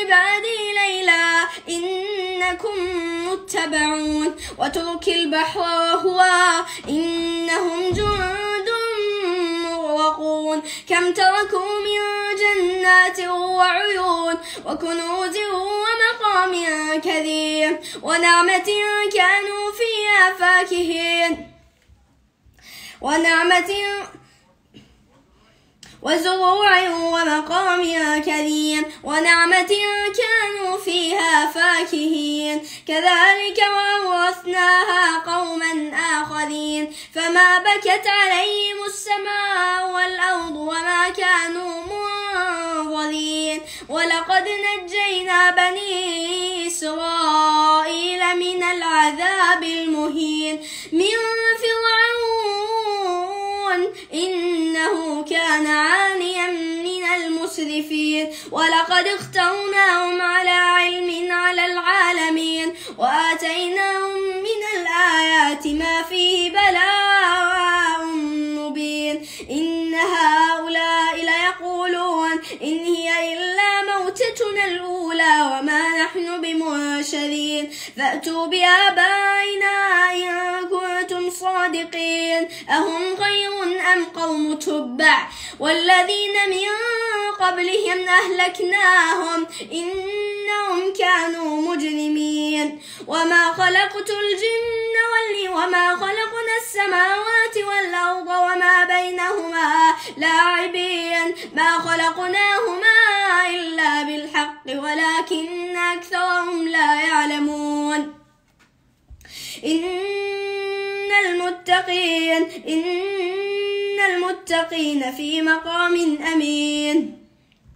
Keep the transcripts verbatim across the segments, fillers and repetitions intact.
عبادي ليلا إنكم متبعون وترك البحر وهو إنهم جند مغرقون كم تركوا من جنات وعيون وكنوز ومقام كريم ونعمة كانوا فيها فاكهين ونعمة وزروع ومقام كريم ونعمة كانوا فيها فاكهين كذلك وورثناها قوما آخرين فما بكت عليهم السماء والأرض وما كانوا منظرين ولقد نجينا بني إسرائيل من العذاب المهين من فرعون إنه كان عاليا من المسرفين ولقد اخترناهم على علم على العالمين وآتيناهم من الآيات ما فيه بلاء مبين إن هؤلاء ليقولون إن هي إلا موتتنا الأولى وما نحن بمنشرين فأتوا بآبائنا إن كنتم صادقين أهم خير أم قوم تبع والذين من قبلهم أهلكناهم إنهم كانوا مجرمين وما خلقت الجن والإنس وما خلقنا السماوات والأرض وما بينهما لاعبين ما خلقناهما إلا بالحق ولكن أكثرهم لا يعلمون إن المتقين إن المتقين في مقام أمين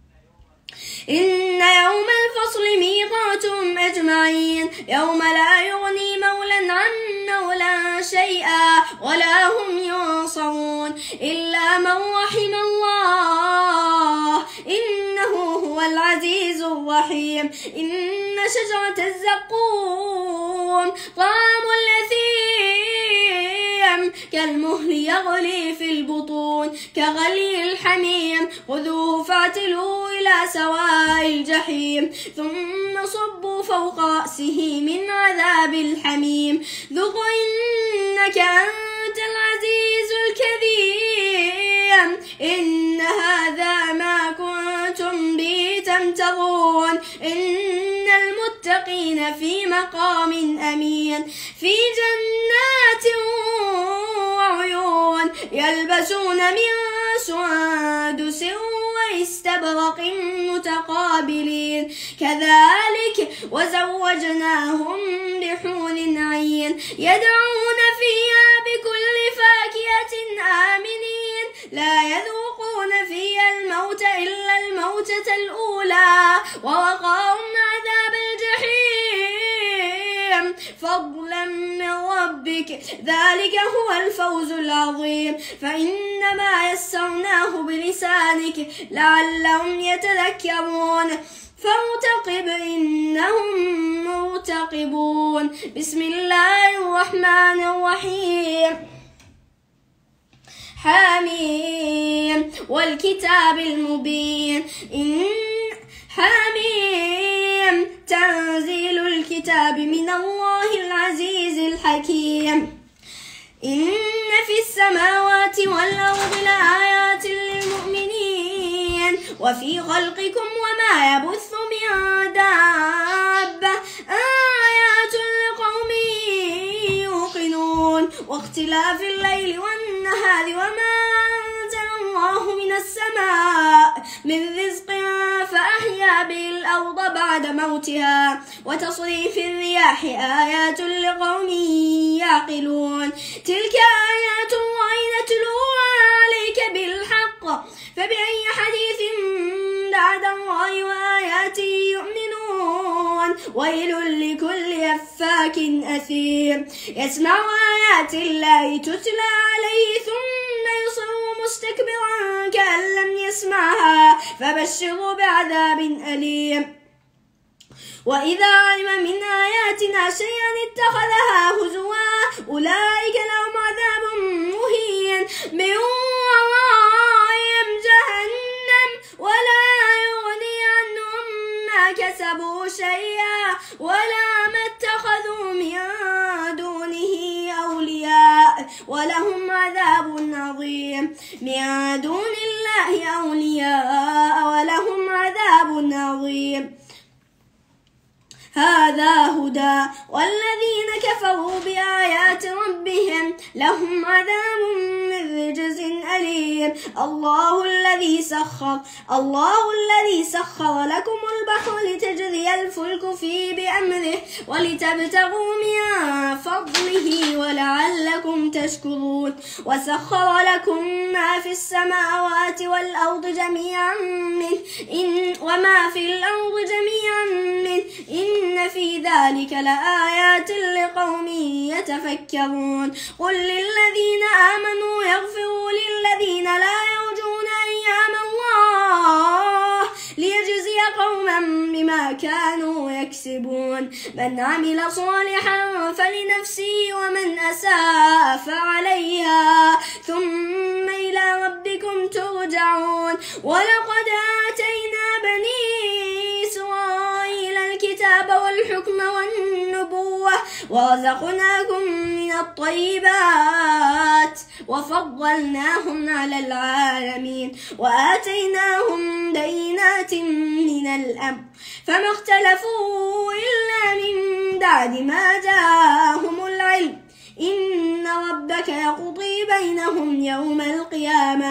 إن يوم الفصل ميقاتهم أجمعين يوم لا يغني مولى عن مولى شيئا ولا هم ينصرون إلا من رحم الله إنه هو العزيز الرحيم إن شجرة الزقوم طعام الأثيم كالمهل يغلي في البطون كغلي الحميم خذوه فاعتلوه إلى سواء الجحيم ثم صبوا فوق رأسه من عذاب الحميم ذق إنك أنت العزيز الكريم إن هذا ما كنتم به تمترون إن المتقين في مقام أمين في جنات وعيون يلبسون من سندس واستبرق متقابلين كذلك وزوجناهم بحور عين يدعون فيها بكل فاكهة آمنين لا يذوقون فيها الموت إلا الموتة الأولى ووقاهم عذاب الجحيم فضلا من ربك ذلك هو الفوز العظيم فإنما يسرناه بلسانك لعلهم يتذكرون فارتقب إنهم مرتقبون بسم الله الرحمن الرحيم حميم والكتاب المبين إن حميم تنزيل الكتاب من الله العزيز الحكيم إن في السماوات والأرض لآيات للمؤمنين وفي خلقكم وما يبث من دابة آيات لقوم يوقنون واختلاف الليل والنهار وما أنزل الله من السماء من رزق فأحيا به الأرض بعد موتها وتصريف الرياح آيات لقوم يعقلون تلك آيات الله نتلوها عليك بالحق فبأي حديث بعد الله وآياته يؤمنون ويل لكل أفاك أثيم يسمع آيات الله تتلى عليه ثم يصر مستكبرا كأن لم يسمعها فبشره بعذاب أليم وإذا علم من آياتنا شيئا اتخذها هزوا أولئك لهم عذاب مهين من ورائهم جهنم ولا يغني عنهم ما كسبوا شيئا ولا ما اتخذوا من دونه أولياء ولهم عذاب عظيم. من دون الله أولياء ولهم عذاب عظيم. هذا هدى والذين كفروا بآيات ربهم لهم عذاب من رجز أليم. الله الذي سخر الله الذي سخر لكم البحر لتجري الفلك فيه بأمره ولتبتغوا من فضله ولعلكم تشكرون. وسخر لكم ما في السماوات والأرض جميعا منه إن وما في الأرض جميعا منه إن في ذلك لآيات لقوم يتفكرون. قل للذين آمنوا يغفروا للذين لا يرجون أيام الله ليجزي قوما بما كانوا يكسبون. من عمل صالحا فلنفسه ومن أساء فعليها ثم إلى ربكم ترجعون. ولقد آتينا بني إسرائيل الكتاب والحكم والنبوة ورزقناكم من الطيبات وفضلناهم على العالمين وآتيناهم بينات من الأمر فما اختلفوا إلا من بعد ما جاءهم العلم. إن ربك يقضي بينهم يوم القيامة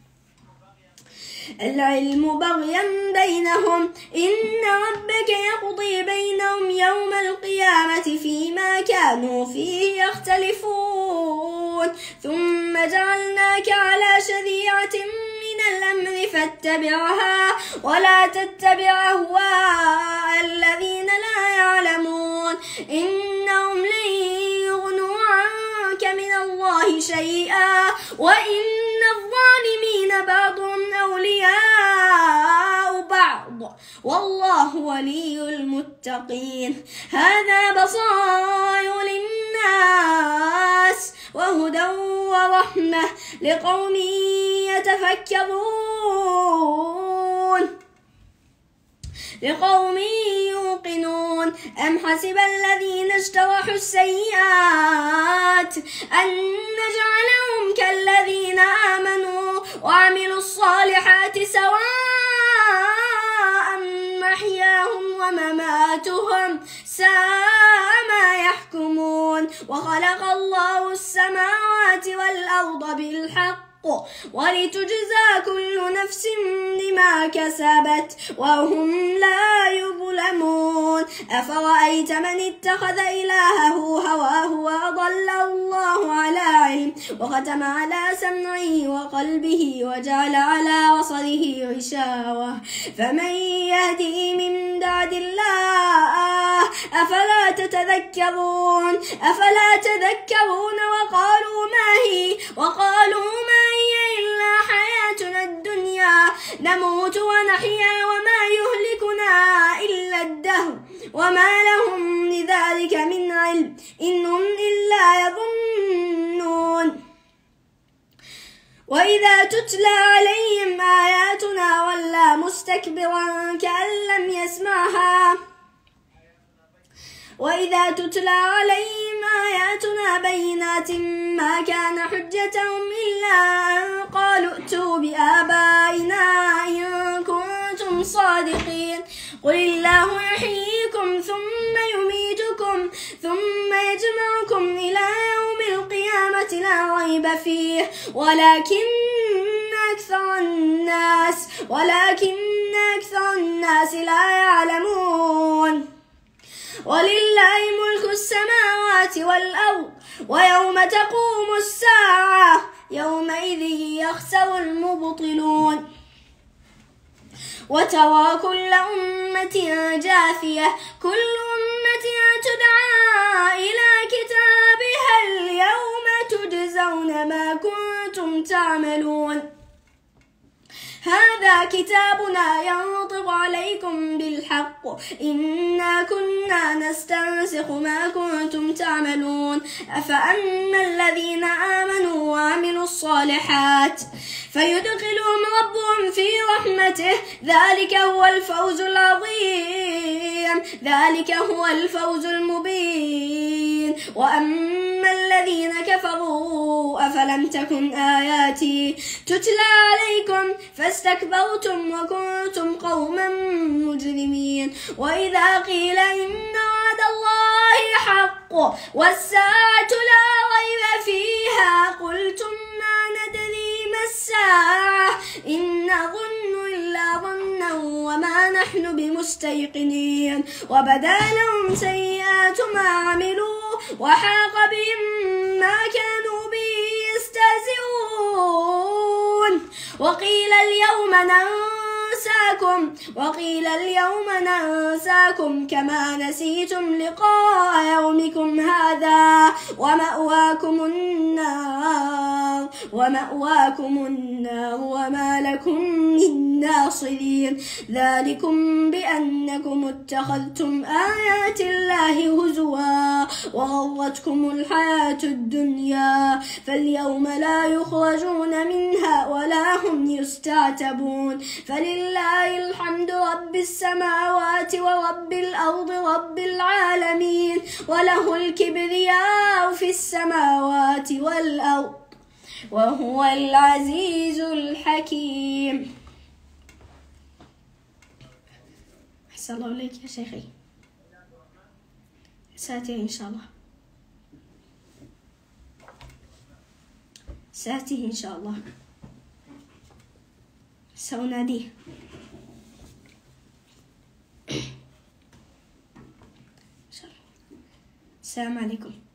العلم بغيا بينهم. إن ربك يقضي بينهم يوم القيامة فيما كانوا فيه يختلفون. ثم جعلناك على شريعة من الأمر فاتبعها ولا تتبع أهواء الذين لا يعلمون. إنهم لن يغنوا عنك من الله شيئا وإن الظالمين بعضهم أولياء بعض والله ولي المتقين. هذا بصائر للناس وهدى ورحمة لقوم يتفكرون لقوم يوقنون. أم حسب الذين اجترحوا السيئات أن نجعلهم كالذين آمنوا وعملوا الصالحات سواء محياهم ومماتهم ساء ما يحكمون. وخلق الله السماوات والأرض بالحق ولتجزى كل نفس بما كسبت وهم لا يظلمون. أفرأيت من اتخذ إلهه هواه وأضله الله على علم وختم على سمعه وقلبه وجعل على بصره غشاوة فمن يهدي من بعد الله أفلا تتذكرون أفلا تذكرون وقالوا ما هي وقالوا ما هي إلا حياتنا الدنيا نموت ونحيا وما يهلكنا إلا الدهر وما لهم لذلك من علم إنهم إلا يظنون. وإذا تتلى عليهم آياتنا ولى مستكبرا كأن لم يسمعها وإذا تتلى عليهم آياتنا بينات ما كان حجتهم إلا أن قالوا ائتوا بآبائنا إن كنتم صادقين. قل الله يحييكم ثم يميتكم ثم يجمعكم إلى يوم القيامة لا ريب فيه ولكن أكثر الناس ولكن أكثر الناس لا يعلمون. ولله ملك السماوات والأرض ويوم تقوم الساعة يومئذ يخسر المبطلون. وترى كل أمة جاثية كل أمة تدعى إلى كتابها اليوم تجزون ما كنتم تعملون. هذا كتابنا ينطق عليكم بالحق إنا كنا نستنسخ ما كنتم تعملون. أفأما الذين آمنوا وعملوا الصالحات فيدخلهم ربهم في رحمته ذلك هو الفوز العظيم. ذلك هو الفوز المبين. وأما الذين كفروا أفلم تكن آياتي تتلى عليكم فاستكبرتم وكنتم قوما مجرمين. وإذا قيل إن وعد الله حق والساعة لا ريب فيها قلتم ما ندري ما الساعة إن نظن إلا ظنا وما نحن بمستيقنين. وبدا لهم سيئات ما عملوا وحاق بهم ما كانوا به يستهزئون. وقيل اليوم ننساكم وقيل اليوم ننساكم كما نسيتم لقاء يومكم هذا ومأواكم النار ومأواكم النار وما لكم من ناصرين. ذلكم بأنكم اتخذتم آيات الله هزوا وغرتكم الحياة الدنيا فاليوم لا يخرجون منها ولا هم يستعتبون. فلله الحمد رب السماوات ورب الأرض رب العالمين وله الكبرياء في السماوات والأرض وهو العزيز الحكيم. أحسن الله إليك يا شيخي. ساتي إن شاء الله ساتي إن شاء الله سأناديه. السلام عليكم.